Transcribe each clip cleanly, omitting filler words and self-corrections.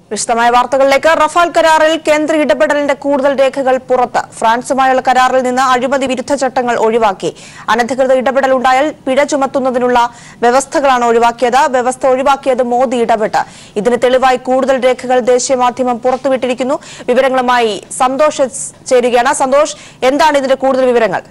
വിശദമായ വാർത്തകളിലേക്ക്. റഫാൽ കരാറിൽ കേന്ദ്ര ഇടപെടലിന്റെ കൂടുതൽ രേഖകൾ പുറത്ത്. ഫ്രാൻസുമായുള്ള കരാറിൽ നിന്ന് അഴിമതി വിരുദ്ധ ചട്ടങ്ങൾ ഒഴിവാക്കി. അനധികൃത ഇടപെടൽ ഉണ്ടായാൽ പിഴ ചുമത്തുന്നതിനുള്ള വ്യവസ്ഥകളാണ് ഒഴിവാക്കിയത്. വ്യവസ്ഥ ഒഴിവാക്കിയത് മോദി ഇടപെട്ട്. ഇതിന് തെളിവായി കൂടുതൽ രേഖകൾ ദേശീയ മാധ്യമം പുറത്തുവിട്ടിരിക്കുന്നു. വിവരങ്ങളുമായി സന്തോഷ് ചേരുകയാണ്. സന്തോഷ്, എന്താണ് ഇതിന്റെ കൂടുതൽ വിവരങ്ങൾ?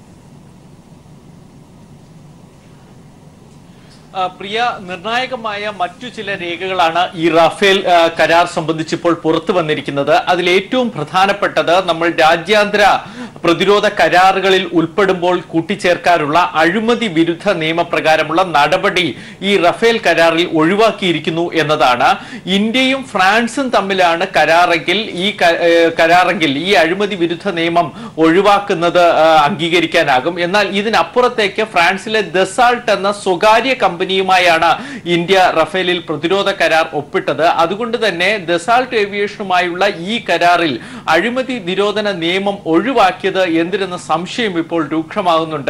പ്രിയ, നിർണായകമായ മറ്റു ചില രേഖകളാണ് ഈ റാഫേൽ കരാർ സംബന്ധിച്ച് ഇപ്പോൾ പുറത്തു വന്നിരിക്കുന്നത്. അതിൽ ഏറ്റവും പ്രധാനപ്പെട്ടത് നമ്മൾ രാജ്യാന്തര പ്രതിരോധ കരാറുകളിൽ ഉൾപ്പെടുമ്പോൾ കൂട്ടിച്ചേർക്കാറുള്ള അഴിമതി വിരുദ്ധ നിയമപ്രകാരമുള്ള നടപടി ഈ റഫേൽ കരാറിൽ ഒഴിവാക്കിയിരിക്കുന്നു എന്നതാണ്. ഇന്ത്യയും ഫ്രാൻസും തമ്മിലാണ് കരാറെങ്കിൽ ഈ അഴിമതി വിരുദ്ധ നിയമം ഒഴിവാക്കുന്നത് അംഗീകരിക്കാനാകും. എന്നാൽ ഇതിനപ്പുറത്തേക്ക് ഫ്രാൻസിലെ ദസാൾട്ട് എന്ന സ്വകാര്യ കമ്പനിയുമായാണ് ഇന്ത്യ റഫേലിൽ പ്രതിരോധ കരാർ ഒപ്പിട്ടത്. അതുകൊണ്ട് തന്നെ ദസാൾട്ട് ഏവിയേഷനുമായുള്ള ഈ കരാറിൽ അഴിമതി നിരോധന നിയമം ഒഴിവാക്കിയത് എന്തിനെന്ന സംശയം ഇപ്പോൾ രൂക്ഷമാകുന്നുണ്ട്.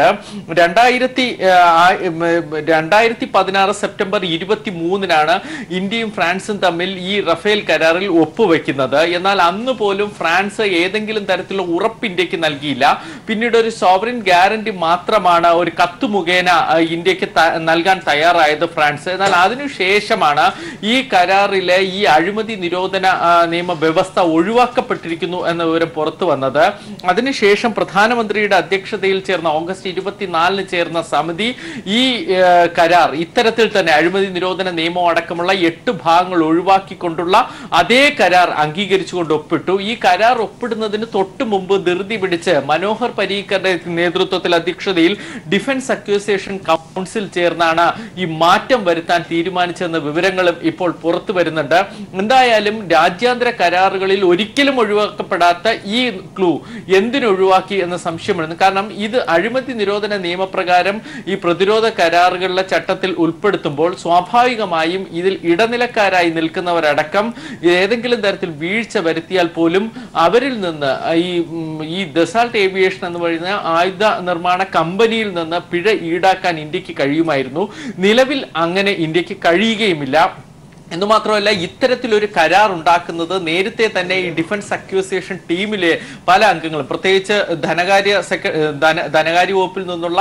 2016 സെപ്റ്റംബർ 23-നാണ് ഇന്ത്യയും ഫ്രാൻസും തമ്മിൽ ഈ റഫേൽ കരാറിൽ ഒപ്പുവെക്കുന്നത്. എന്നാൽ അന്ന് പോലും ഫ്രാൻസ് ഏതെങ്കിലും തരത്തിലുള്ള ഉറപ്പ് ഇന്ത്യക്ക് നൽകിയില്ല. പിന്നീട് ഒരു സോവറിൻ ഗ്യാരണ്ടി മാത്രമാണ് ഒരു കത്ത് മുഖേന ഇന്ത്യക്ക് നൽകാൻ തയ്യാറായത് ഫ്രാൻസ്. എന്നാൽ അതിനുശേഷമാണ് ഈ കരാറിലെ ഈ അഴിമതി നിരോധന നിയമ വ്യവസ്ഥ ഒഴിവാക്കപ്പെട്ടിരിക്കുന്നു എന്ന വിവരം പുറത്തു വന്നത്. അതിനുശേഷം പ്രധാനമന്ത്രിയുടെ അധ്യക്ഷതയിൽ ചേർന്ന ഓഗസ്റ്റ് 24-ന് ചേർന്ന സമിതി ഈ കരാർ ഇത്തരത്തിൽ തന്നെ അഴിമതി നിരോധന നിയമം അടക്കമുള്ള 8 ഭാഗങ്ങൾ ഒഴിവാക്കിക്കൊണ്ടുള്ള അതേ കരാർ അംഗീകരിച്ചുകൊണ്ട് ഒപ്പിട്ടു. ഈ കരാർ ഒപ്പിടുന്നതിന് തൊട്ടു മുമ്പ് ധൃതി പിടിച്ച് മനോഹർ പരീക്കറുടെ നേതൃത്വത്തിൽ അധ്യക്ഷതയിൽ ഡിഫൻസ് അക്യൂസേഷൻ കൗൺസിൽ ചേർന്നാണ് ഈ മാറ്റം വരുത്താൻ തീരുമാനിച്ചെന്ന വിവരങ്ങളും ഇപ്പോൾ പുറത്തു വരുന്നുണ്ട്. എന്തായാലും രാജ്യാന്തര കരാറുകളിൽ ഒരിക്കലും ഒഴിവാക്കപ്പെടാത്ത ഈ ക്ലൂ എന്തിനൊഴിവാക്കി എന്ന സംശയമാണ്. കാരണം ഇത് അഴിമതി നിരോധന നിയമപ്രകാരം ഈ പ്രതിരോധ കരാറുകളിലെ ചട്ടത്തിൽ ഉൾപ്പെടുത്തുമ്പോൾ സ്വാഭാവികമായും ഇതിൽ ഇടനിലക്കാരായി നിൽക്കുന്നവരടക്കം ഏതെങ്കിലും തരത്തിൽ വീഴ്ച വരുത്തിയാൽ പോലും അവരിൽ നിന്ന് ഈ ദസാൾട്ട് ഏവിയേഷൻ എന്ന് പറയുന്ന ആയുധ നിർമ്മാണ കമ്പനിയിൽ നിന്ന് പിഴ ഈടാക്കാൻ ഇന്ത്യക്ക് കഴിയുമായിരുന്നു. നിലവിൽ അങ്ങനെ ഇന്ത്യക്ക് കഴിയുകയുമില്ല. എന്നുമാത്രമല്ല, ഇത്തരത്തിലൊരു കരാർ ഉണ്ടാക്കുന്നത് നേരത്തെ തന്നെ ഈ ഡിഫൻസ് അക്യൂസേഷൻ ടീമിലെ പല അംഗങ്ങളും, പ്രത്യേകിച്ച് ധനകാര്യ വകുപ്പിൽ നിന്നുള്ള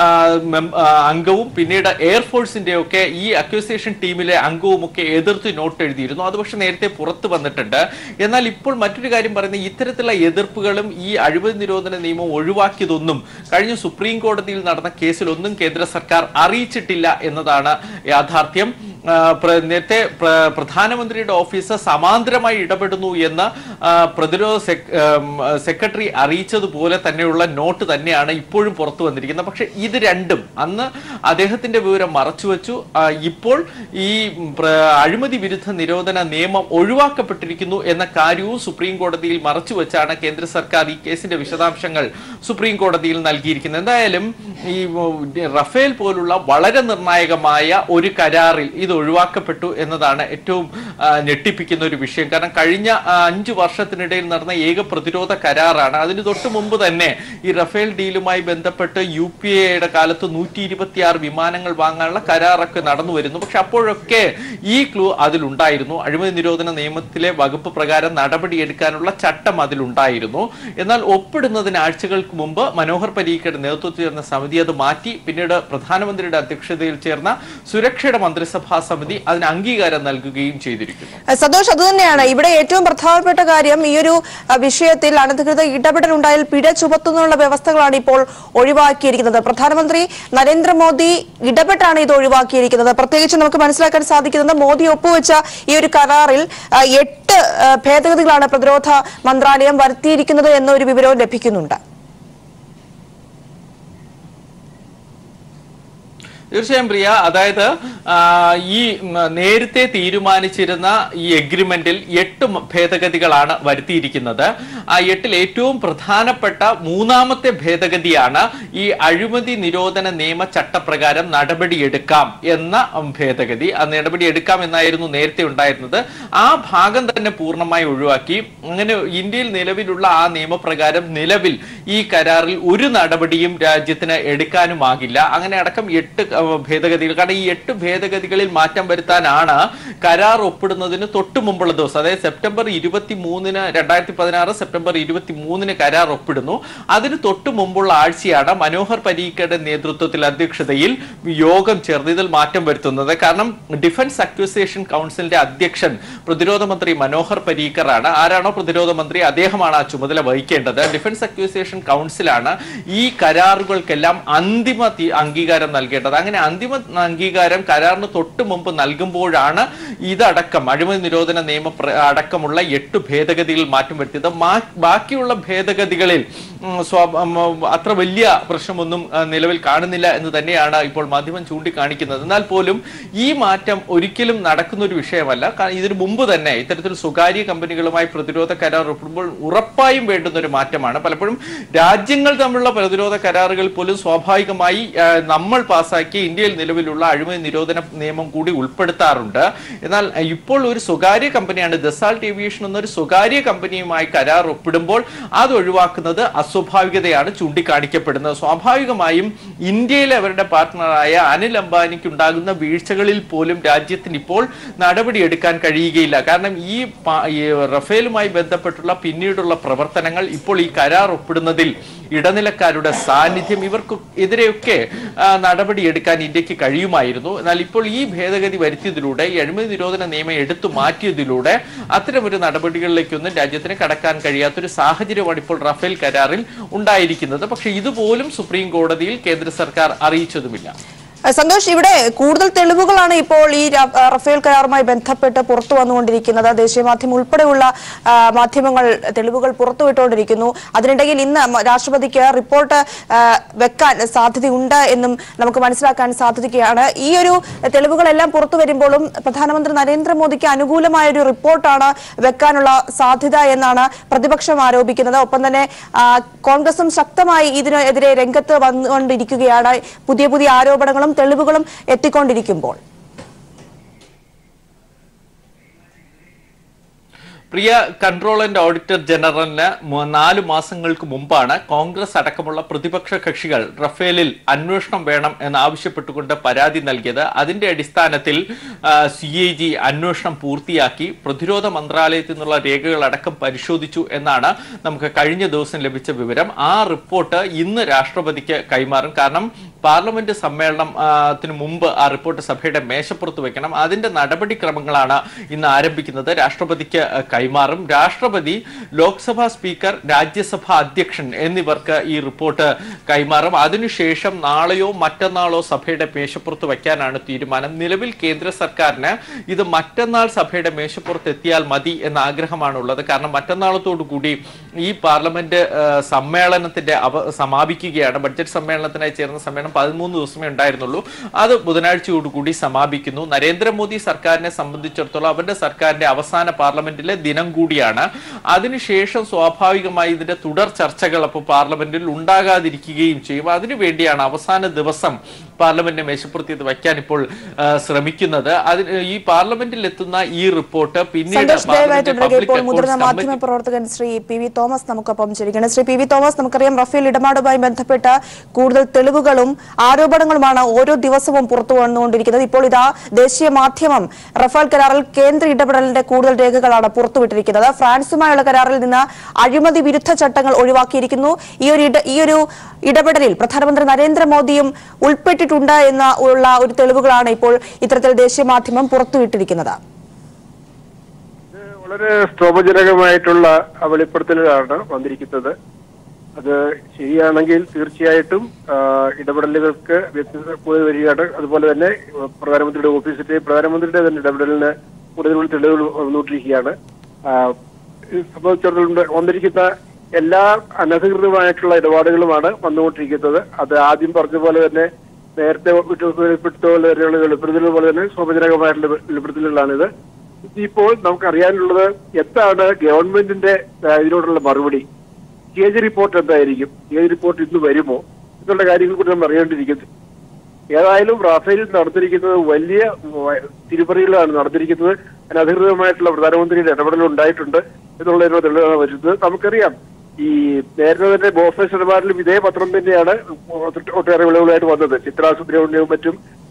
അംഗവും പിന്നീട് എയർഫോഴ്സിന്റെ ഒക്കെ ഈ അക്യൂസേഷൻ ടീമിലെ അംഗവും ഒക്കെ എതിർത്ത് നോട്ട് എഴുതിയിരുന്നു. അത് പക്ഷെ നേരത്തെ പുറത്തു വന്നിട്ടുണ്ട്. എന്നാൽ ഇപ്പോൾ മറ്റൊരു കാര്യം പറയുന്നത്, ഇത്തരത്തിലുള്ള എതിർപ്പുകളും ഈ അഴിമതി നിരോധന നിയമം ഒഴിവാക്കിയതൊന്നും കഴിഞ്ഞ സുപ്രീം കോടതിയിൽ നടന്ന കേസിലൊന്നും കേന്ദ്ര സർക്കാർ അറിയിച്ചിട്ടില്ല എന്നതാണ് യാഥാർത്ഥ്യം. നേരത്തെ പ്രധാനമന്ത്രിയുടെ ഓഫീസ് സമാന്തരമായി ഇടപെടുന്നു എന്ന് പ്രതിരോധ സെക്രട്ടറി അറിയിച്ചതുപോലെ തന്നെയുള്ള നോട്ട് തന്നെയാണ് ഇപ്പോഴും പുറത്തു വന്നിരിക്കുന്നത്. പക്ഷെ ഇത് രണ്ടും അന്ന് അദ്ദേഹത്തിന്റെ വിവരം മറച്ചുവെച്ചു. ഇപ്പോൾ ഈ അഴിമതി വിരുദ്ധ നിരോധന നിയമം ഒഴിവാക്കപ്പെട്ടിരിക്കുന്നു എന്ന കാര്യവും സുപ്രീം കോടതിയിൽ മറച്ചുവെച്ചാണ് കേന്ദ്ര സർക്കാർ ഈ കേസിന്റെ വിശദാംശങ്ങൾ സുപ്രീം കോടതിയിൽ നൽകിയിരിക്കുന്നത്. എന്തായാലും ഈ റഫേൽ പോലുള്ള വളരെ നിർണായകമായ ഒരു കരാറിൽ ഇത് ഒഴിവാക്കപ്പെട്ടു എന്നതാണ് ഏറ്റവും ഞെട്ടിപ്പിക്കുന്ന ഒരു വിഷയം. കാരണം കഴിഞ്ഞ 5 വർഷത്തിനിടയിൽ നടന്ന ഏക പ്രതിരോധ കരാറാണ്. അതിന് തൊട്ട് മുമ്പ് തന്നെ ഈ റഫേൽ ഡീലുമായി ബന്ധപ്പെട്ട് UPA-യുടെ കാലത്ത് 126 വിമാനങ്ങൾ വാങ്ങാനുള്ള കരാറൊക്കെ നടന്നു വരുന്നു. പക്ഷെ അപ്പോഴൊക്കെ ഈ ക്ലൂ അതിലുണ്ടായിരുന്നു. അഴിമതി നിരോധന നിയമത്തിലെ വകുപ്പ് പ്രകാരം നടപടിയെടുക്കാനുള്ള ചട്ടം അതിലുണ്ടായിരുന്നു. എന്നാൽ ഒപ്പിടുന്നതിന് ആഴ്ചകൾക്ക് മുമ്പ് മനോഹർ പരീക്കറുടെ നേതൃത്വത്തിൽ ചേർന്ന സമിതി അത് മാറ്റി. പിന്നീട് പ്രധാനമന്ത്രിയുടെ അധ്യക്ഷതയിൽ ചേർന്ന സുരക്ഷയുടെ മന്ത്രിസഭാ സമിതി അതിന് അംഗീകാരം നൽകുകയും ചെയ്തിരിക്കുന്നു. സന്തോഷ്, അതുതന്നെയാണ് ഇവിടെ ഏറ്റവും പ്രധാനപ്പെട്ട കാര്യം. ഈ ഒരു വിഷയത്തിൽ അനധികൃത ഇടപെടൽ ഉണ്ടായാൽ പിഴ ചുമത്തുന്നതിനുള്ള വ്യവസ്ഥകളാണ് ഇപ്പോൾ ഒഴിവാക്കിയിരിക്കുന്നത്. പ്രധാനമന്ത്രി നരേന്ദ്രമോദി ഇടപെട്ടാണ് ഇത് ഒഴിവാക്കിയിരിക്കുന്നത്. പ്രത്യേകിച്ച് നമുക്ക് മനസ്സിലാക്കാൻ സാധിക്കുന്നത്, മോദി ഒപ്പുവെച്ച ഈ ഒരു കരാറിൽ 8 ഭേദഗതികളാണ് പ്രതിരോധ മന്ത്രാലയം വരുത്തിയിരിക്കുന്നത് എന്നൊരു വിവരവും ലഭിക്കുന്നുണ്ട്. തീർച്ചയായും പ്രിയ, അതായത് ഈ നേരത്തെ തീരുമാനിച്ചിരുന്ന ഈ എഗ്രിമെന്റിൽ 8 ഭേദഗതികളാണ് വരുത്തിയിരിക്കുന്നത്. ആ 8-ൽ ഏറ്റവും പ്രധാനപ്പെട്ട 3-ാമത്തെ ഭേദഗതിയാണ് ഈ അഴിമതി നിരോധന നിയമ ചട്ടപ്രകാരം നടപടിയെടുക്കാം എന്ന ഭേദഗതി. ആ നടപടിയെടുക്കാം എന്നായിരുന്നു നേരത്തെ ഉണ്ടായിരുന്നത്. ആ ഭാഗം തന്നെ പൂർണ്ണമായി ഒഴിവാക്കി. അങ്ങനെ ഇന്ത്യയിൽ നിലവിലുള്ള ആ നിയമപ്രകാരം നിലവിൽ ഈ കരാറിൽ ഒരു നടപടിയും രാജ്യത്തിന് എടുക്കാനുമാകില്ല. അങ്ങനെ അടക്കം 8 ഭേദഗതികൾ. കാരണം ഈ 8 ഭേദഗതികളിൽ മാറ്റം വരുത്താനാണ് കരാർ ഒപ്പിടുന്നതിന് തൊട്ടു മുമ്പുള്ള ദിവസം, അതായത് സെപ്റ്റംബർ 23-ന് 2016 സെപ്റ്റംബർ 23-ന് കരാർ ഒപ്പിടുന്നു. അതിന് തൊട്ടു മുമ്പുള്ള ആഴ്ചയാണ് മനോഹർ പരീക്കറുടെ നേതൃത്വത്തിൽ അധ്യക്ഷതയിൽ യോഗം ചേർന്ന് ഇതിൽ മാറ്റം വരുത്തുന്നത്. കാരണം ഡിഫൻസ് അക്വിസിഷൻ കൗൺസിലിന്റെ അധ്യക്ഷൻ പ്രതിരോധ മന്ത്രി മനോഹർ പരീക്കർ ആണ്. ആരാണോ പ്രതിരോധ മന്ത്രി അദ്ദേഹമാണ് ആ ചുമതല വഹിക്കേണ്ടത്. ഡിഫൻസ് അക്വിസിഷൻ കൗൺസിലാണ് ഈ കരാറുകൾക്കെല്ലാം അന്തിമ അംഗീകാരം നൽകേണ്ടത്. അങ്ങനെ അന്തിമ അംഗീകാരം കരാറിന് തൊട്ട് മുമ്പ് നൽകുമ്പോഴാണ് ഇതടക്കം അഴിമതി നിരോധന നിയമം അടക്കമുള്ള 8 ഭേദഗതികൾ മാറ്റം വരുത്തിയത്. ബാക്കിയുള്ള ഭേദഗതികളിൽ അത്ര വലിയ പ്രശ്നമൊന്നും നിലവിൽ കാണുന്നില്ല എന്ന് തന്നെയാണ് ഇപ്പോൾ മാധ്യമം ചൂണ്ടിക്കാണിക്കുന്നത്. എന്നാൽ പോലും ഈ മാറ്റം ഒരിക്കലും നടക്കുന്ന ഒരു വിഷയമല്ല. ഇതിനു മുമ്പ് തന്നെ ഇത്തരത്തിൽ സ്വകാര്യ കമ്പനികളുമായി പ്രതിരോധ കരാർ ഒപ്പിടുമ്പോൾ ഉറപ്പായും വേണ്ടുന്ന ഒരു മാറ്റമാണ്. പലപ്പോഴും രാജ്യങ്ങൾ തമ്മിലുള്ള പ്രതിരോധ കരാറുകൾ പോലും സ്വാഭാവികമായി നമ്മൾ പാസാക്കിയ ഇന്ത്യയിൽ നിലവിലുള്ള അഴിമതി നിരോധന നിയമം കൂടി ഉൾപ്പെടുത്താറുണ്ട്. എന്നാൽ ഇപ്പോൾ ഒരു സ്വകാര്യ കമ്പനിയാണ് ദസാൾട്ട് ഏവിയേഷൻ എന്നൊരു സ്വകാര്യ കമ്പനിയുമായി കരാർ ഒപ്പിടുമ്പോൾ അത് ഒഴിവാക്കുന്നത് അസ്വാഭാവികതയാണ് ചൂണ്ടിക്കാണിക്കപ്പെടുന്നത്. സ്വാഭാവികമായും ഇന്ത്യയിലെ അവരുടെ പാർട്ട്ണറായ അനിൽ അംബാനിക്ക് ഉണ്ടാകുന്ന വീഴ്ചകളിൽ പോലും രാജ്യത്തിന് ഇപ്പോൾ നടപടിയെടുക്കാൻ കഴിയുകയില്ല. കാരണം ഈ റഫേലുമായി ബന്ധപ്പെട്ടുള്ള പിന്നീടുള്ള പ്രവർത്തനങ്ങൾ ഇപ്പോൾ ഈ കരാർ ഒപ്പിടുന്നതിൽ ഇടനിലക്കാരുടെ സാന്നിധ്യം ഇവർക്ക് എതിരെയൊക്കെ നടപടിയെടുക്കാൻ ഇന്ത്യക്ക് കഴിയുമായിരുന്നു. എന്നാൽ ഇപ്പോൾ ഈ ഭേദഗതി വരുത്തിയതിലൂടെ ഈ അഴിമതി നിരോധന നിയമം എടുത്തു മാറ്റിയതിലൂടെ അത്തരമൊരു നടപടികളിലേക്കൊന്നും രാജ്യത്തിന് കടക്കാൻ കഴിയാത്തൊരു സാഹചര്യമാണ് ഇപ്പോൾ റഫേൽ കരാറിൽ ഉണ്ടായിരിക്കുന്നത്. പക്ഷെ ഇതുപോലും സുപ്രീം കോടതിയിൽ കേന്ദ്ര സർക്കാർ അറിയിച്ചതുമില്ല. സന്തോഷ്, ഇവിടെ കൂടുതൽ തെളിവുകളാണ് ഇപ്പോൾ ഈ റഫേൽ കരാറുമായി ബന്ധപ്പെട്ട് പുറത്തു വന്നുകൊണ്ടിരിക്കുന്നത്. ദേശീയ മാധ്യമം ഉൾപ്പെടെയുള്ള മാധ്യമങ്ങൾ തെളിവുകൾ പുറത്തുവിട്ടുകൊണ്ടിരിക്കുന്നു. അതിനിടയിൽ ഇന്ന് രാഷ്ട്രപതിക്ക് റിപ്പോർട്ട് വെക്കാൻ സാധ്യതയുണ്ട് എന്നും നമുക്ക് മനസ്സിലാക്കാൻ സാധിക്കുകയാണ്. ഈ ഒരു തെളിവുകളെല്ലാം പുറത്തു വരുമ്പോഴും പ്രധാനമന്ത്രി നരേന്ദ്രമോദിക്ക് അനുകൂലമായ ഒരു റിപ്പോർട്ടാണ് വെക്കാനുള്ള സാധ്യത എന്നാണ് പ്രതിപക്ഷം ആരോപിക്കുന്നത്. ഒപ്പം തന്നെ കോൺഗ്രസും ശക്തമായി ഇതിനെതിരെ രംഗത്ത് വന്നുകൊണ്ടിരിക്കുകയാണ്. പുതിയ പുതിയ ആരോപണങ്ങളും തെളിവുകളും എത്തിക്കൊണ്ടിരിക്കുമ്പോൾ പ്രിയ കൺട്രോൾ ആൻഡ് ഓഡിറ്റർ ജനറലിന് 4 മാസങ്ങൾക്ക് മുമ്പാണ് കോൺഗ്രസ് അടക്കമുള്ള പ്രതിപക്ഷ കക്ഷികൾ റഫേലിൽ അന്വേഷണം വേണം എന്നാവശ്യപ്പെട്ടുകൊണ്ട് പരാതി നൽകിയത്. അതിന്റെ അടിസ്ഥാനത്തിൽ CAG അന്വേഷണം പൂർത്തിയാക്കി പ്രതിരോധ മന്ത്രാലയത്തിൽ നിന്നുള്ള രേഖകൾ അടക്കം പരിശോധിച്ചു എന്നാണ് നമുക്ക് കഴിഞ്ഞ ദിവസം ലഭിച്ച വിവരം. ആ റിപ്പോർട്ട് ഇന്ന് രാഷ്ട്രപതിക്ക് കൈമാറും. കാരണം പാർലമെന്റ് സമ്മേളനത്തിന് മുമ്പ് ആ റിപ്പോർട്ട് സഭയുടെ മേശപ്പുറത്ത് വെക്കണം. അതിന്റെ നടപടിക്രമങ്ങളാണ് ഇന്ന് ആരംഭിക്കുന്നത്. രാഷ്ട്രപതിക്ക് കൈമാറും. രാഷ്ട്രപതി, ലോക്സഭാ സ്പീക്കർ, രാജ്യസഭാ അധ്യക്ഷൻ എന്നിവർക്ക് ഈ റിപ്പോർട്ട് കൈമാറും. അതിനുശേഷം നാളെയോ മറ്റന്നാളോ സഭയുടെ മേശപ്പുറത്ത് വയ്ക്കാനാണ് തീരുമാനം. നിലവിൽ കേന്ദ്ര സർക്കാരിന് ഇത് മറ്റന്നാൾ സഭയുടെ മേശപ്പുറത്ത് എത്തിയാൽ മതി എന്ന ആഗ്രഹമാണുള്ളത്. കാരണം മറ്റന്നാളത്തോടുകൂടി ഈ പാർലമെന്റ് സമ്മേളനത്തിന്റെ സമാപിക്കുകയാണ്. ബഡ്ജറ്റ് സമ്മേളനത്തിനായി ചേർന്ന സമ്മേളനം 13 ദിവസമേ ഉണ്ടായിരുന്നുള്ളൂ. അത് ബുധനാഴ്ചയോടുകൂടി സമാപിക്കുന്നു. നരേന്ദ്രമോദി സർക്കാരിനെ സംബന്ധിച്ചിടത്തോളം അവരുടെ സർക്കാരിന്റെ അവസാന പാർലമെന്റിലെ ദിനം കൂടിയാണ്. അതിനുശേഷം സ്വാഭാവികമായി ഇതിന്റെ തുടർ ചർച്ചകൾ അപ്പോൾ പാർലമെന്റിൽ ഉണ്ടാകാതിരിക്കുകയും ചെയ്യും. അതിനുവേണ്ടിയാണ് അവസാന ദിവസം പാർലമെന്റിനെ മേശപ്പുറത്ത് ഇത് വയ്ക്കാൻ ഇപ്പോൾ ശ്രമിക്കുന്നത്. ഈ പാർലമെന്റിൽ എത്തുന്ന ഈ റിപ്പോർട്ട് പിന്നീട് മുതിർന്ന മാധ്യമ പ്രവർത്തകൻ ശ്രീ PV തോമസ് നമുക്കൊപ്പം ചേരുകയാണ്. ശ്രീ PV തോമസ്, നമുക്കറിയാം റഫേൽ ഇടപാടുമായി ബന്ധപ്പെട്ട കൂടുതൽ തെളിവുകളും ആരോപണങ്ങളുമാണ് ഓരോ ദിവസവും പുറത്തു വന്നുകൊണ്ടിരിക്കുന്നത്. ഇപ്പോൾ ഇതാ ദേശീയ മാധ്യമം റഫേൽ കരാറിൽ കേന്ദ്ര ഇടപെടലിന്റെ കൂടുതൽ രേഖകളാണ് പുറത്തുവിട്ടിരിക്കുന്നത്. ഫ്രാൻസുമായുള്ള കരാറിൽ നിന്ന് അഴിമതി വിരുദ്ധ ചട്ടങ്ങൾ ഒഴിവാക്കിയിരിക്കുന്നു. ഈ ഒരു ഇടപെടലിൽ പ്രധാനമന്ത്രി നരേന്ദ്രമോദിയും ഉൾപ്പെട്ടിട്ടുണ്ട് എന്നുള്ള ഒരു തെളിവുകളാണ് ഇപ്പോൾ ഇത്തരത്തിൽ ദേശീയ മാധ്യമം പുറത്തുവിട്ടിരിക്കുന്നത്. വളരെ സ്തോഭജനകമായിട്ടുള്ള വെളിപ്പെടുത്തലുകളാണ് വന്നിരിക്കുന്നത്. അത് ശരിയാണെങ്കിൽ തീർച്ചയായിട്ടും ഇടപെടലുകൾക്ക് വ്യക്തത വരികയാണ്. അതുപോലെ തന്നെ പ്രധാനമന്ത്രിയുടെ ഓഫീസിന്റെ പ്രധാനമന്ത്രിയുടെ തന്നെ ഇടപെടലിന് കൂടുതൽ തെളിവുകൾ വന്നുകൊണ്ടിരിക്കുകയാണ്. സംബന്ധിച്ചിടത്തോളം വന്നിരിക്കുന്ന എല്ലാ അനധികൃതമായിട്ടുള്ള ഇടപാടുകളുമാണ് വന്നുകൊണ്ടിരിക്കുന്നത്. അത് ആദ്യം പറഞ്ഞ പോലെ തന്നെ നേരത്തെ വെളിപ്പെടുത്ത പോലെ തന്നെയുള്ള വെളിപ്പെടുത്തലുകൾ പോലെ തന്നെ സ്വാഭാവികമായിട്ടുള്ള വെളിപ്പെടുത്തലുകളാണിത്. ഇപ്പോൾ നമുക്കറിയാനുള്ളത് എന്താണ് ഗവൺമെന്റിന്റെ ഇതിനോടുള്ള മറുപടി. CAG റിപ്പോർട്ട് എന്തായിരിക്കും, CAG റിപ്പോർട്ട് ഇന്ന് വരുമോ എന്നുള്ള കാര്യങ്ങൾ കൂടി നമ്മൾ അറിയേണ്ടിയിരിക്കുന്നു. ഏതായാലും റഫേലിൽ നടന്നിരിക്കുന്നത് വലിയ തിരിമറികളാണ് നടന്നിരിക്കുന്നത്. അനധികൃതമായിട്ടുള്ള പ്രധാനമന്ത്രിയുടെ ഇടപെടൽ ഉണ്ടായിട്ടുണ്ട് എന്നുള്ളതിനോ തെളിവാണ് വരുന്നത്. നമുക്കറിയാം ഈ നേരത്തെ തന്നെ ബോഫേഴ്സ് ഇടപാടിലും ഇതേ പത്രം തന്നെയാണ് ഒട്ടേറെ വിളവുകളായിട്ട് വന്നത്. ചിത്രാ സുബ്രഹ്മണ്യവും മറ്റും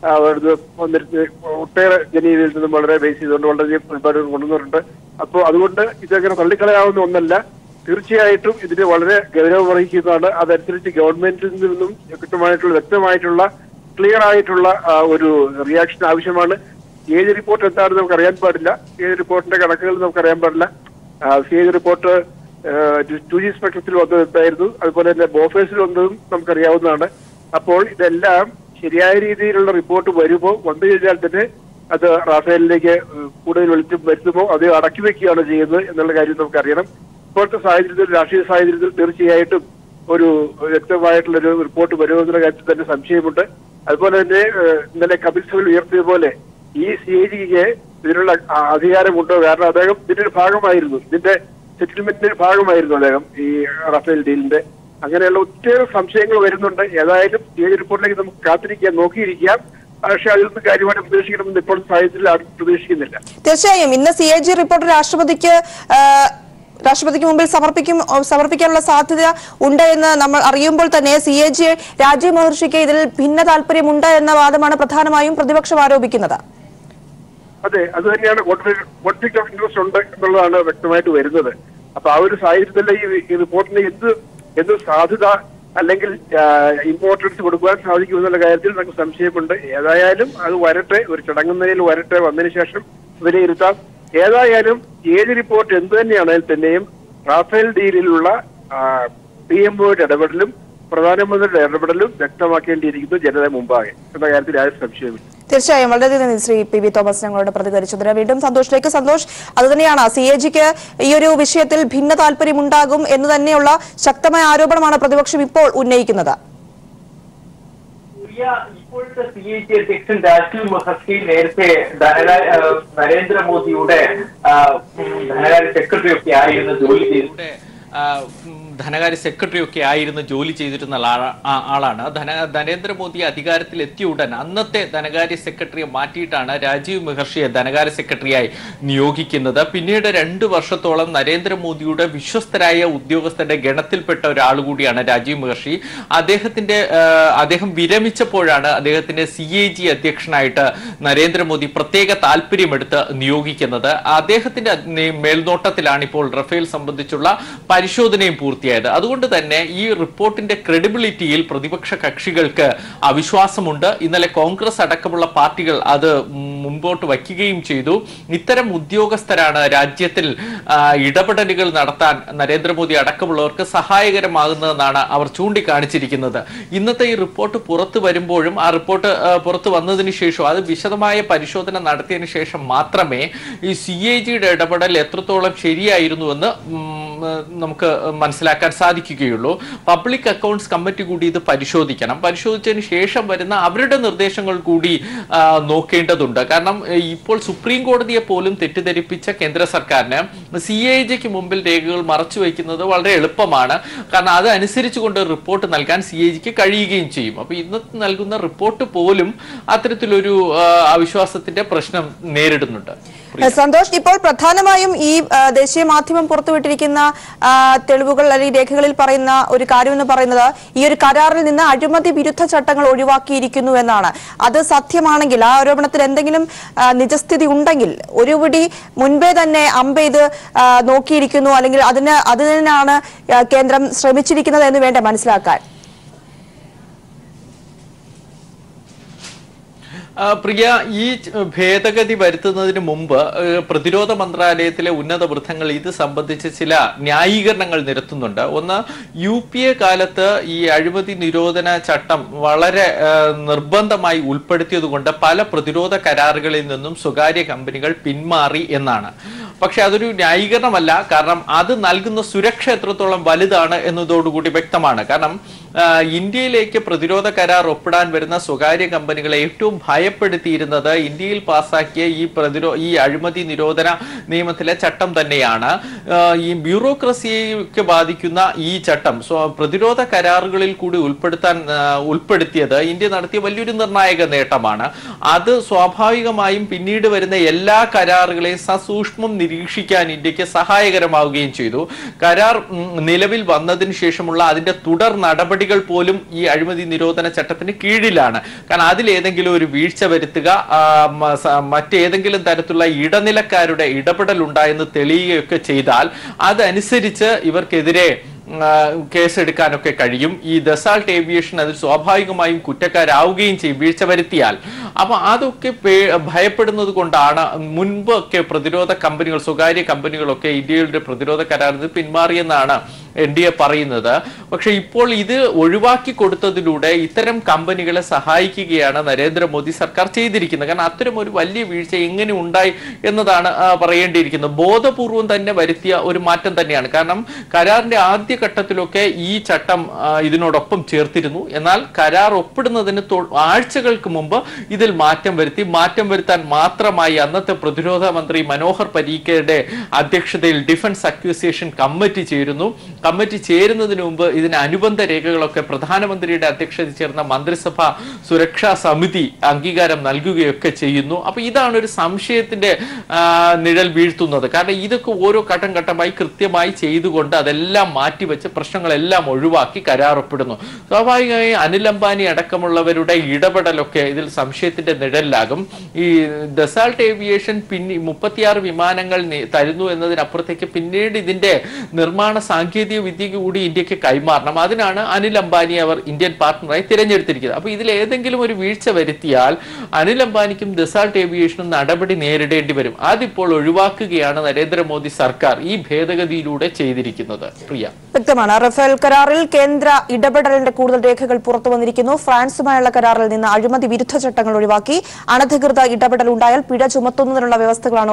വന്നിരുന്ന ഒട്ടേറെ ജനീവയിൽ നിന്നും വളരെ ബേസ് ചെയ്തുകൊണ്ട് വളരെ പരിപാടികൾ കൊണ്ടുവന്നിട്ടുണ്ട്. അപ്പോൾ അതുകൊണ്ട് ഇതങ്ങനെ തള്ളിക്കളയാവുന്ന ഒന്നല്ല. തീർച്ചയായിട്ടും ഇതിന് വളരെ ഗൗരവമർഹിക്കുന്നതാണ്. അതനുസരിച്ച് ഗവൺമെന്റിൽ നിന്നും വ്യക്തമായിട്ടുള്ള ക്ലിയർ ആയിട്ടുള്ള ഒരു റിയാക്ഷൻ ആവശ്യമാണ്. ഏജ് റിപ്പോർട്ട് എന്താണെന്ന് നമുക്ക് അറിയാൻ പാടില്ല. ഏജ് റിപ്പോർട്ടിന്റെ കണക്കുകൾ നമുക്ക് അറിയാൻ പാടില്ല. ഏജ് റിപ്പോർട്ട് 2G സ്പെക്ട്രത്തിൽ വന്നത് എന്തായിരുന്നു, അതുപോലെ തന്നെ ബോഫേഴ്സിൽ വന്നതും നമുക്കറിയാവുന്നതാണ്. അപ്പോൾ ഇതെല്ലാം ശരിയായ രീതിയിലുള്ള റിപ്പോർട്ട് വന്നു കഴിഞ്ഞാൽ തന്നെ അത് റാഫേലിലേക്ക് കൂടുതൽ വെളിച്ചം വരുത്തുമോ അത് അടക്കി വെക്കുകയാണ് ചെയ്യുന്നത് എന്നുള്ള കാര്യം നമുക്കറിയണം. ഇപ്പോഴത്തെ സാഹചര്യത്തിൽ, രാഷ്ട്രീയ സാഹചര്യത്തിൽ തീർച്ചയായിട്ടും ഒരു വ്യക്തമായിട്ടുള്ളൊരു റിപ്പോർട്ട് വരുമെന്നുള്ള കാര്യത്തിൽ തന്നെ സംശയമുണ്ട്. അതുപോലെ തന്നെ ഇന്നലെ കപിൽ സിബൽ ഉയർത്തിയ പോലെ ഈ CAGക്ക് ഇതിനുള്ള അധികാരമുണ്ടോ? കാരണം അദ്ദേഹം ഇതിന്റെ ഒരു ഭാഗമായിരുന്നു, ഇതിന്റെ സെറ്റിൽമെന്റിന്റെ ഭാഗമായിരുന്നു അദ്ദേഹം ഈ റഫേൽ ഡീലിന്റെ. അങ്ങനെയുള്ള ഒത്തിരി സംശയങ്ങൾ വരുന്നുണ്ട്. ഏതായാലും CAG റിപ്പോർട്ടിലേക്ക് നമുക്ക് നോക്കിയിരിക്കാം. പക്ഷെ അതിൽ നിന്ന് കാര്യമായിട്ട് പ്രതീക്ഷിക്കണമെന്ന് ഇപ്പോൾ സാഹചര്യത്തിൽ ആരും പ്രതീക്ഷിക്കുന്നില്ല. തീർച്ചയായും ഇന്ന് CAG റിപ്പോർട്ട് രാഷ്ട്രപതിക്ക് മുമ്പിൽ സമർപ്പിക്കാനുള്ള സാധ്യത ഉണ്ട് എന്ന് നമ്മൾ അറിയുമ്പോൾ തന്നെ CAG രാജീവ് മഹർഷിക്ക് ഇതിൽ ഭിന്ന താല്പര്യമുണ്ട് എന്ന വാദമാണ് പ്രധാനമായും പ്രതിപക്ഷം ആരോപിക്കുന്നത്. അതെ, അത് തന്നെയാണ് കോൺഫ്ലിക്ട് ഓഫ് ഇൻട്രസ്റ്റ് ഉണ്ട് എന്നുള്ളതാണ് വ്യക്തമായിട്ട് വരുന്നത്. അപ്പൊ ആ ഒരു സാഹചര്യത്തിൽ ഈ റിപ്പോർട്ടിന് എന്ത് സാധ്യത അല്ലെങ്കിൽ ഇമ്പോർട്ടൻസ് കൊടുക്കുവാൻ സാധിക്കും എന്നുള്ള കാര്യത്തിൽ നമുക്ക് സംശയമുണ്ട്. ഏതായാലും അത് വരട്ടെ, ഒരു ചടങ്ങ് നിലയിൽ വരട്ടെ, വന്നതിന് ശേഷം വിലയിരുത്താം. ഏതായാലും ഏത് റിപ്പോർട്ട് എന്ത് തന്നെയാണെങ്കിൽ തന്നെയും റാഫേൽ ഡീലിലുള്ള PMOയുടെ ഇടപെടലും പ്രധാനമന്ത്രിയുടെ ഇടപെടലും വ്യക്തമാക്കേണ്ടിയിരിക്കുന്നു ജനത മുമ്പാകെ എന്ന കാര്യത്തിൽ ആരും സംശയമില്ല. തീർച്ചയായും വളരെയധികം നന്ദി ശ്രീ PV തോമസ് ഞങ്ങളോട് പ്രതികരിച്ചതിന്. വീണ്ടും സന്തോഷിലേക്ക്. സന്തോഷ്, അതുതന്നെയാണ് CAGക്ക് ഈ ഒരു വിഷയത്തിൽ ഭിന്ന താല്പര്യമുണ്ടാകും എന്ന് തന്നെയുള്ള ശക്തമായ ആരോപണമാണ് പ്രതിപക്ഷം ഇപ്പോൾ ഉന്നയിക്കുന്നത്. ഇപ്പോഴത്തെ CAG അധ്യക്ഷൻ രാജീവ് മഹർഷി നേരത്തെ നരേന്ദ്രമോദിയുടെ ധനകാര്യ സെക്രട്ടറി ഒക്കെ ആയിരുന്നു ജോലി ചെയ്തിരുന്ന ആളാണ്. നരേന്ദ്രമോദി അധികാരത്തിൽ എത്തിയ ഉടൻ അന്നത്തെ ധനകാര്യ സെക്രട്ടറിയെ മാറ്റിയിട്ടാണ് രാജീവ് മഹർഷിയെ ധനകാര്യ സെക്രട്ടറിയായി നിയോഗിക്കുന്നത്. പിന്നീട് 2 വർഷത്തോളം നരേന്ദ്രമോദിയുടെ വിശ്വസ്തരായ ഉദ്യോഗസ്ഥരുടെ ഗണത്തിൽപ്പെട്ട ഒരാൾ കൂടിയാണ് രാജീവ് മഹർഷി. അദ്ദേഹം വിരമിച്ചപ്പോഴാണ് അദ്ദേഹത്തിന്റെ CAG അധ്യക്ഷനായിട്ട് നരേന്ദ്രമോദി പ്രത്യേക താല്പര്യമെടുത്ത് നിയോഗിക്കുന്നത്. അദ്ദേഹത്തിന്റെ മേൽനോട്ടത്തിലാണ് ഇപ്പോൾ റഫേൽ സംബന്ധിച്ചുള്ള പരിശോധനയും പൂർത്തിയായത്. അതുകൊണ്ട് തന്നെ ഈ റിപ്പോർട്ടിന്റെ ക്രെഡിബിലിറ്റിയിൽ പ്രതിപക്ഷ കക്ഷികൾക്ക് അവിശ്വാസമുണ്ട്. ഇന്നലെ കോൺഗ്രസ് അടക്കമുള്ള പാർട്ടികൾ അത് മുമ്പോട്ട് വയ്ക്കുകയും ചെയ്തു. ഇത്തരം ഉദ്യോഗസ്ഥരാണ് രാജ്യത്തിൽ ഇടപെടലുകൾ നടത്താൻ നരേന്ദ്രമോദി അടക്കമുള്ളവർക്ക് സഹായകരമാകുന്നതെന്നാണ് അവർ ചൂണ്ടിക്കാണിച്ചിരിക്കുന്നത്. ഇന്നത്തെ ഈ റിപ്പോർട്ട് പുറത്തു വരുമ്പോഴും ആ റിപ്പോർട്ട് പുറത്തു വന്നതിന് ശേഷം അത് വിശദമായ പരിശോധന നടത്തിയതിനു ശേഷം മാത്രമേ ഈ CAGയുടെ ഇടപെടൽ എത്രത്തോളം ശരിയായിരുന്നുവെന്ന് നമുക്ക് മനസ്സിലാക്കാൻ സാധിക്കുകയുള്ളൂ. പബ്ലിക് അക്കൗണ്ട്സ് കമ്മിറ്റി കൂടി ഇത് പരിശോധിക്കണം. പരിശോധിച്ചതിന് ശേഷം വരുന്ന അവരുടെ നിർദ്ദേശങ്ങൾ കൂടി നോക്കേണ്ടതുണ്ട്. കാരണം ഇപ്പോൾ സുപ്രീം കോടതിയെ പോലും തെറ്റിദ്ധരിപ്പിച്ച കേന്ദ്ര സർക്കാരിന് CAGക്ക് മുമ്പിൽ രേഖകൾ മറച്ചു വയ്ക്കുന്നത് വളരെ എളുപ്പമാണ്. കാരണം അത് അനുസരിച്ചുകൊണ്ട് റിപ്പോർട്ട് നൽകാൻ CAGക്ക് കഴിയുകയും ചെയ്യും. അപ്പൊ ഇന്നത്തെ നൽകുന്ന റിപ്പോർട്ട് പോലും അത്തരത്തിലൊരു അവിശ്വാസത്തിന്റെ പ്രശ്നം നേരിടുന്നുണ്ട്. സന്തോഷ്, ഇപ്പോൾ പ്രധാനമായും ഈ ദേശീയ മാധ്യമം പുറത്തുവിട്ടിരിക്കുന്ന തെളിവുകൾ അല്ലെങ്കിൽ രേഖകളിൽ പറയുന്ന ഒരു കാര്യം എന്ന് പറയുന്നത് ഈ ഒരു കരാറിൽ നിന്ന് അഴിമതി വിരുദ്ധ ചട്ടങ്ങൾ ഒഴിവാക്കിയിരിക്കുന്നു എന്നാണ്. അത് സത്യമാണെങ്കിൽ, ആ ആരോപണത്തിൽ എന്തെങ്കിലും നിജസ്ഥിതി ഉണ്ടെങ്കിൽ ഒരുപിടി മുൻപേ തന്നെ അമ്പെയ്ത് നോക്കിയിരിക്കുന്നു, അല്ലെങ്കിൽ അതിനാണ് കേന്ദ്രം ശ്രമിച്ചിരിക്കുന്നത് എന്ന് വേണ്ട മനസ്സിലാക്കാൻ. പ്രിയ, ഈ ഭേദഗതി വരുത്തുന്നതിന് മുമ്പ് പ്രതിരോധ മന്ത്രാലയത്തിലെ ഉന്നത വൃത്തങ്ങൾ ഇത് സംബന്ധിച്ച് ചില ന്യായീകരണങ്ങൾ നിരത്തുന്നുണ്ട്. ഒന്ന്, UPA കാലത്ത് ഈ അഴിമതി നിരോധന ചട്ടം വളരെ നിർബന്ധമായി ഉൾപ്പെടുത്തിയതുകൊണ്ട് പല പ്രതിരോധ കരാറുകളിൽ നിന്നും സ്വകാര്യ കമ്പനികൾ പിന്മാറി എന്നാണ്. പക്ഷെ അതൊരു ന്യായീകരണമല്ല. കാരണം അത് നൽകുന്ന സുരക്ഷ എത്രത്തോളം വലുതാണ് എന്നതോടുകൂടി വ്യക്തമാണ്. കാരണം ഇന്ത്യയിലേക്ക് പ്രതിരോധ കരാർ ഒപ്പിടാൻ വരുന്ന സ്വകാര്യ കമ്പനികളെ ഏറ്റവും ഭയപ്പെടുത്തിയിരുന്നത് ഇന്ത്യയിൽ പാസാക്കിയ ഈ അഴിമതി നിരോധന നിയമത്തിലെ ചട്ടം തന്നെയാണ്. ഈ ബ്യൂറോക്രസിയെ ബാധിക്കുന്ന ഈ ചട്ടം പ്രതിരോധ കരാറുകളിൽ കൂടി ഉൾപ്പെടുത്തിയത് ഇന്ത്യ നടത്തിയ വലിയൊരു നിർണായക നേട്ടമാണ്. അത് സ്വാഭാവികമായും പിന്നീട് വരുന്ന എല്ലാ കരാറുകളെയും സസൂക്ഷ്മം നിരീക്ഷിക്കാൻ ഇന്ത്യക്ക് സഹായകരമാവുകയും ചെയ്തു. കരാർ നിലവിൽ വന്നതിന് ശേഷമുള്ള അതിന്റെ തുടർ നടപടി നടപടികൾ പോലും ഈ അഴിമതി നിരോധന ചട്ടത്തിന് കീഴിലാണ്. കാരണം അതിലേതെങ്കിലും ഒരു വീഴ്ച വരുത്തുക, മറ്റേതെങ്കിലും തരത്തിലുള്ള ഇടനിലക്കാരുടെ ഇടപെടൽ ഉണ്ടായെന്ന് തെളിയുകയൊക്കെ ചെയ്താൽ അതനുസരിച്ച് ഇവർക്കെതിരെ കേസെടുക്കാനൊക്കെ കഴിയും. ഈ ദസാൾട്ട് ഏവിയേഷൻ അതിൽ സ്വാഭാവികമായും കുറ്റക്കാരാവുകയും ചെയ്യും വീഴ്ച വരുത്തിയാൽ. അപ്പൊ അതൊക്കെ ഭയപ്പെടുന്നത് കൊണ്ടാണ് മുൻപൊക്കെ പ്രതിരോധ കമ്പനികൾ, സ്വകാര്യ കമ്പനികളൊക്കെ ഇന്ത്യയുടെ പ്രതിരോധ കരാറിൽ പിന്മാറിയെന്നാണ് NDA പറയുന്നത്. പക്ഷെ ഇപ്പോൾ ഇത് ഒഴിവാക്കി കൊടുത്തതിലൂടെ ഇത്തരം കമ്പനികളെ സഹായിക്കുകയാണ് നരേന്ദ്രമോദി സർക്കാർ ചെയ്തിരിക്കുന്നത്. കാരണം അത്തരം ഒരു വലിയ വീഴ്ച എങ്ങനെ ഉണ്ടായി എന്നതാണ് പറയേണ്ടിയിരിക്കുന്നത്. ബോധപൂർവം തന്നെ വരുത്തിയ ഒരു മാറ്റം തന്നെയാണ്. കാരണം കരാറിന്റെ ആദ്യഘട്ടത്തിലൊക്കെ ഈ ചട്ടം ഇതിനോടൊപ്പം ചേർത്തിരുന്നു. എന്നാൽ കരാർ ഒപ്പിടുന്നതിന് ആഴ്ചകൾക്ക് മുമ്പ് ഇതിൽ മാറ്റം വരുത്താൻ മാത്രമായി അന്നത്തെ പ്രതിരോധ മന്ത്രി മനോഹർ പരീക്കറുടെ അധ്യക്ഷതയിൽ ഡിഫൻസ് അക്വിസിഷൻ കമ്മിറ്റി ചേരുന്നു. കമ്മിറ്റി ചേരുന്നതിന് മുമ്പ് ഇതിന് അനുബന്ധ രേഖകളൊക്കെ പ്രധാനമന്ത്രിയുടെ അധ്യക്ഷതയിൽ ചേർന്ന മന്ത്രിസഭാ സുരക്ഷാ സമിതി അംഗീകാരം നൽകുകയൊക്കെ ചെയ്യുന്നു. അപ്പൊ ഇതാണ് ഒരു സംശയത്തിന്റെ നിഴൽ വീഴ്ത്തുന്നത്. കാരണം ഇതൊക്കെ ഓരോ ഘട്ടം ഘട്ടമായി കൃത്യമായി ചെയ്തുകൊണ്ട് അതെല്ലാം മാറ്റിവെച്ച് പ്രശ്നങ്ങളെല്ലാം ഒഴിവാക്കി കരാറൊപ്പിടുന്നു. സ്വാഭാവികമായി അനിൽ അംബാനി അടക്കമുള്ളവരുടെ ഇടപെടലൊക്കെ ഇതിൽ സംശയത്തിന്റെ നിഴലിലാകും. ഈ ദസാൾട്ട് ഏവിയേഷൻ 36 വിമാനങ്ങൾ തരുന്നു എന്നതിനപ്പുറത്തേക്ക് പിന്നീട് ഇതിന്റെ നിർമ്മാണ സാങ്കേതിക വിദ്യ കൂടി ഇന്ത്യക്ക് കൈമാറണം. അതിനാണ് അനിൽ അംബാനി അവർ ഇന്ത്യൻ പാർട്ണറായി തിരഞ്ഞെടുത്തിരിക്കുന്നത്. അപ്പൊ ഇതിൽ ഏതെങ്കിലും ഒരു വീഴ്ച വരുത്തിയാൽ അനിൽ അംബാനിക്കും ദസാൾട്ട് ഏവിയേഷനും നടപടി നേരിടേണ്ടി വരും. അതിപ്പോൾ ഒഴിവാക്കുകയാണ് നരേന്ദ്രമോദി സർക്കാർ ഈ ഭേദഗതിയിലൂടെ ചെയ്തിരിക്കുന്നത്. പ്രിയ, വ്യക്തമാണ്. റഫേൽ കരാറിൽ കേന്ദ്ര ഇടപെടലിന്റെ കൂടുതൽ രേഖകൾ പുറത്തു വന്നിരിക്കുന്നു. ഫ്രാൻസുമായുള്ള കരാറിൽ നിന്ന് അഴിമതി വിരുദ്ധ ചട്ടങ്ങൾ ഒഴിവാക്കി. അനധികൃത ഇടപെടൽ ഉണ്ടായാൽ പിഴ ചുമത്തുന്നതിനുള്ള വ്യവസ്ഥകളാണ്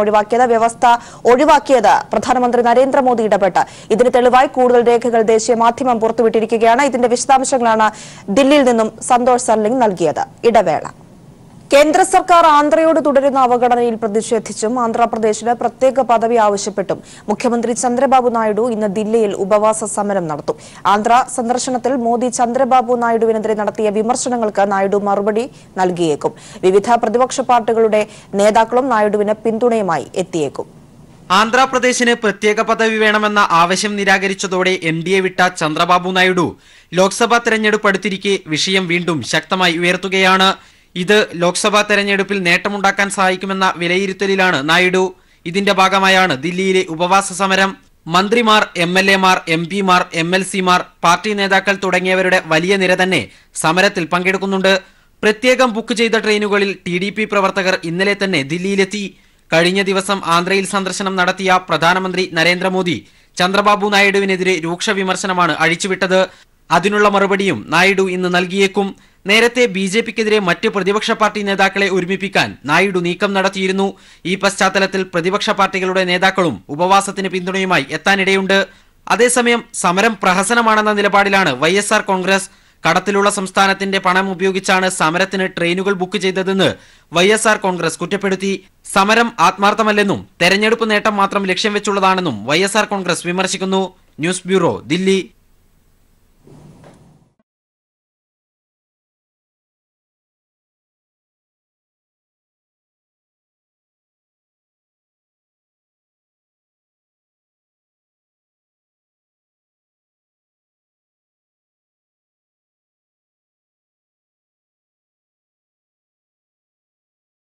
ഒഴിവാക്കിയത് പ്രധാനമന്ത്രി നരേന്ദ്രമോദി ഇടപെട്ട്. ഇതിന് തെളിവായി കൂടുതൽ രേഖകൾ ദേശീയ മാധ്യമം പുറത്തുവിട്ടിരിക്കുകയാണ്. ഇതിന്റെ വിശദാംശങ്ങളാണ് ദില്ലിയിൽ നിന്നും സന്തോഷ് സർലിംഗ് നൽകിയത്. ഇടവേള. കേന്ദ്ര സർക്കാർ ആന്ധ്രയോട് തുടരുന്ന അവഗണനയിൽ പ്രതിഷേധിച്ചും ആന്ധ്രാപ്രദേശിന് പ്രത്യേക പദവി ആവശ്യപ്പെട്ടും മുഖ്യമന്ത്രി ചന്ദ്രബാബു നായിഡു ഇന്ന് ദില്ലിയിൽ ഉപവാസ സമരം നടത്തും. ആന്ധ്ര സന്ദർശനത്തിൽ മോദി ചന്ദ്രബാബു നായിഡുവിനെതിരെ നടത്തിയ വിമർശനങ്ങൾക്ക് നായിഡു മറുപടി നൽകിയേക്കും. വിവിധ പ്രതിപക്ഷ പാർട്ടികളുടെ നേതാക്കളും നായിഡുവിന് പിന്തുണയുമായി എത്തിയേക്കും. ആന്ധ്രാപ്രദേശിന് പ്രത്യേക പദവി വേണമെന്ന ആവശ്യം നിരാകരിച്ചതോടെ NDA വിട്ട ചന്ദ്രബാബു നായിഡു ലോക്സഭാ തെരഞ്ഞെടുപ്പ് അടുത്തിരിക്കെ വിഷയം വീണ്ടും ശക്തമായി ഉയർത്തുകയാണ്. ഇത് ലോക്സഭാ തെരഞ്ഞെടുപ്പിൽ നേട്ടമുണ്ടാക്കാൻ സഹായിക്കുമെന്ന വിലയിരുത്തലിലാണ് നായിഡു. ഇതിന്റെ ഭാഗമായാണ് ദില്ലിയിലെ ഉപവാസ സമരം. മന്ത്രിമാർ, MLA മാർ, MP മാർ, MLC മാർ, പാർട്ടി നേതാക്കൾ തുടങ്ങിയവരുടെ വലിയ നിര തന്നെ സമരത്തിൽ പങ്കെടുക്കുന്നുണ്ട്. പ്രത്യേകം ബുക്ക് ചെയ്ത ട്രെയിനുകളിൽ TDP പ്രവർത്തകർ ഇന്നലെ തന്നെ ദില്ലിയിലെത്തി. കഴിഞ്ഞ ദിവസം ആന്ധ്രയിൽ സന്ദർശനം നടത്തിയ പ്രധാനമന്ത്രി നരേന്ദ്രമോദി ചന്ദ്രബാബു നായിഡുവിനെതിരെ രൂക്ഷ വിമർശനമാണ് അഴിച്ചുവിട്ടത്. അതിനുള്ള മറുപടിയും നായിഡു ഇന്ന് നൽകിയേക്കും. നേരത്തെ BJPക്കെതിരെ മറ്റ് പ്രതിപക്ഷ പാർട്ടി നേതാക്കളെ ഒരുമിപ്പിക്കാൻ നായിഡു നീക്കം നടത്തിയിരുന്നു. ഈ പശ്ചാത്തലത്തിൽ പ്രതിപക്ഷ പാർട്ടികളുടെ നേതാക്കളും ഉപവാസത്തിന് പിന്തുണയുമായി എത്താനിടയുണ്ട്. അതേസമയം സമരം പ്രഹസനമാണെന്ന നിലപാടിലാണ് YSR കോൺഗ്രസ്. കടത്തിലുള്ള സംസ്ഥാനത്തിന്റെ പണം ഉപയോഗിച്ചാണ് സമരത്തിന് ട്രെയിനുകൾ ബുക്ക് ചെയ്തതെന്ന് YSR കോൺഗ്രസ് കുറ്റപ്പെടുത്തി. സമരം ആത്മാർത്ഥമല്ലെന്നും തെരഞ്ഞെടുപ്പ് നേട്ടം മാത്രം ലക്ഷ്യം വെച്ചുള്ളതാണെന്നും YSR കോൺഗ്രസ് വിമർശിക്കുന്നു. News bureau, Delhi.